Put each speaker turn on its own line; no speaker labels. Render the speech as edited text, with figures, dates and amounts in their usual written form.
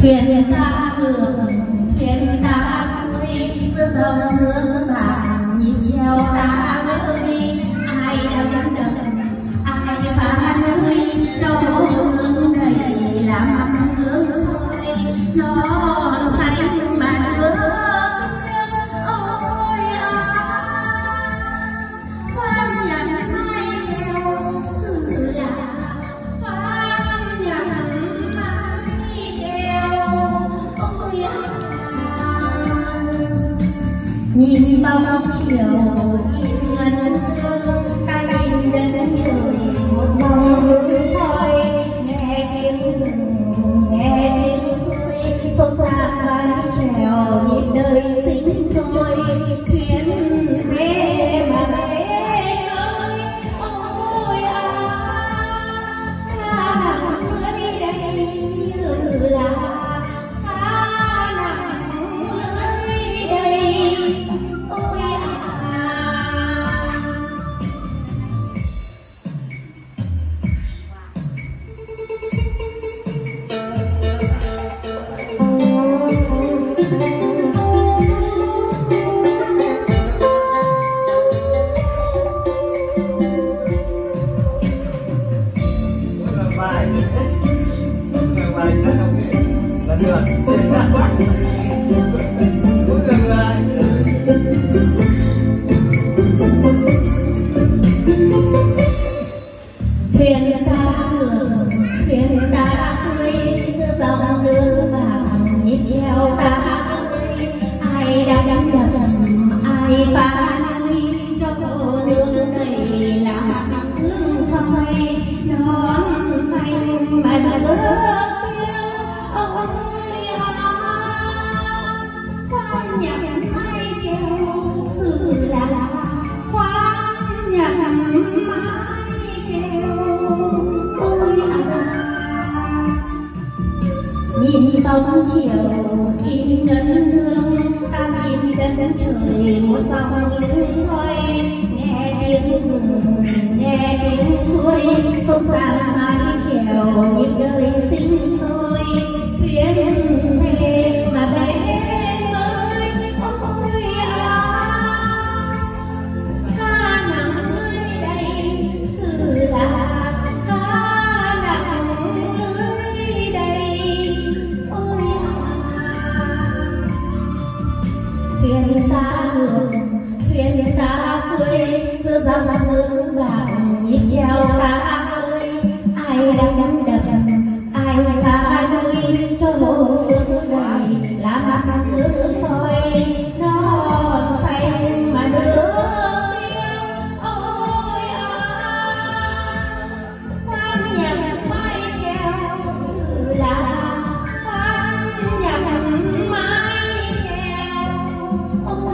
thuyền ta đường thuyền ta xuôi giữa dòng nước bạc nhịp treo ta ơi ai đắm đầm ai phá nơi trong hương đầy làm hương sôi nó say mà nước ôi khoan nhặt mai treo từ là khoan nhặt mai treo ôi nhìn bao chiều in ngân hương cay đất trời một dòng hương soi nghe tiếng rừng nghe tiếng suối sông xa mái chèo nhịp đời sinh sôi thuyền về mà về ơi ôi tha nặng nơi đây như là tha nặng nơi đây ôi thuyền ta đường thuyền ta xuôi giữa dòng nước bạc nhịp treo ta ơi ai đã đắm đầm ai phá nơi cho hồ nước này làm hương soi non xanh mà nước ôi khoan nhặt mai treo từ là khoan nhặt mai treo ôi nhìn bóng chiều in ngân hương ta nhìn đất trời một dòng hương soi nghe tiếng rừng nghe tiếng suối sông xa mái chèo nhịp đời sinh sôi thuyền về mà về ơi ôi tha nặng nơi đây từ là tha nặng nơi đây ôi thuyền ta đường thuyền ta xuôi giữa dòng nước bạc nhịp treo ta ơi ai đang đắm ai phá nơi cho hồ nước này làm nước soi nó xanh mà nước ôi khoan nhặt mai treo từ là khoan nhặt mai treo ôi